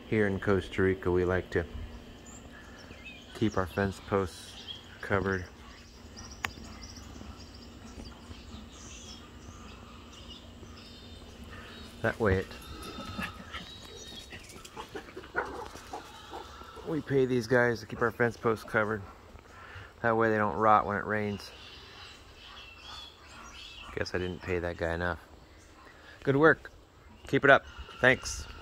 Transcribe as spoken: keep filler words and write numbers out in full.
Here in Costa Rica, we like to keep our fence posts covered. That way it, we pay these guys to keep our fence posts covered. That way they don't rot when it rains. Guess I didn't pay that guy enough. Good work. Keep it up. Thanks.